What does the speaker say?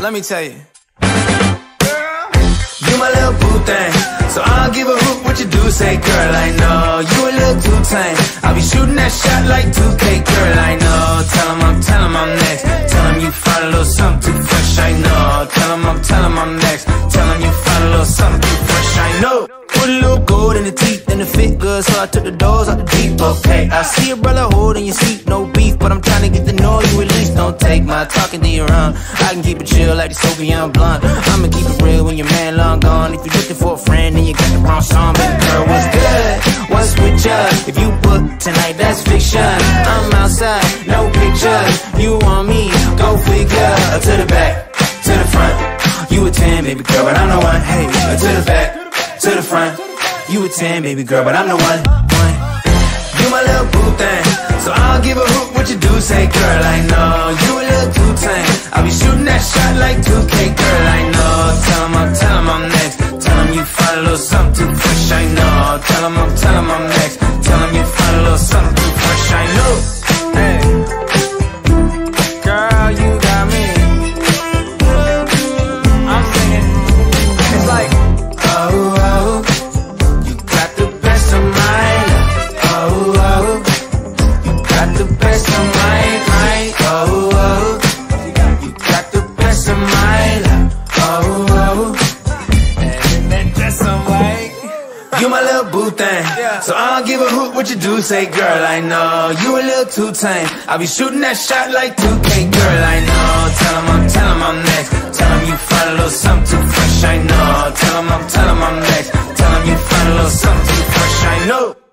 let me tell you. You my little boo thing, so I don't give a hoot what you do say, girl, I know. You a little too tame, I'll be shooting that shot like 2K, girl, I know. Tell 'em I'm next, tell 'em you find a little something too fresh, I know. Tell 'em I'm next, tell 'em you find a little something too fresh, I know. Put a little gold in the teeth and it fit good, so I took the doors out the deep, okay. I see a brother holding your seat, no beef, but I'm trying to get to know you at least. Don't take my talking to your own, I can keep it chill like the Soviet blunt. I'ma keep it real when your man long gone. If you're looking for a friend, then you got the wrong song. Baby girl, what's good? What's with ya? If you book tonight, that's fiction. I'm outside, no pictures. You want me, go figure. To the back, to the front. You a 10, baby girl, but I'm the one. Hey, to the back, to the front. You a 10, baby girl, but I'm the one. You my little boo thing, so I don't give a hoot what you do say, girl, I know. You a little too tame, I'll be shooting that shot like 2K, girl, I know. Tell 'em I'm next, tell 'em you find a little something too fresh, I know. Tell 'em I'm next, tell 'em you find a little something too fresh, I know. Hey, girl, you got me. I'm singing, it's like, oh, oh, you got the best of mine. Oh, oh, you got the best of mine. Oh, oh, you got the best of mine. Oh, oh, and then just some white. You my little boo thing, so I don't give a hoot what you do say, girl, I know. You a little too tame, I'll be shooting that shot like 2K, girl, I know. Tell 'em I'm next, tell 'em you find a little something too fresh, I know. Tell 'em I'm next, tell 'em you find a little something too fresh, I know.